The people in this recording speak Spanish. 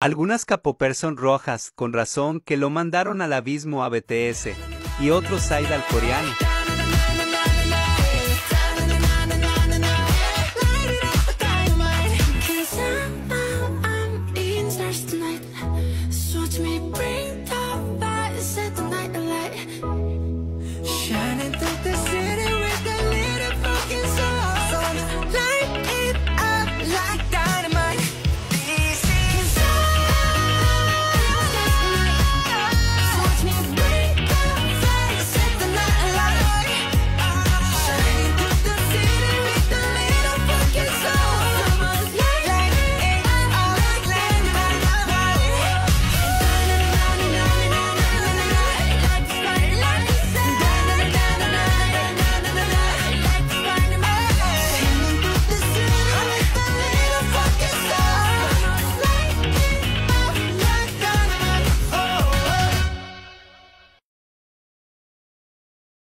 Algunas K-popers son rojas, con razón que lo mandaron al abismo a BTS, y otros idol coreano.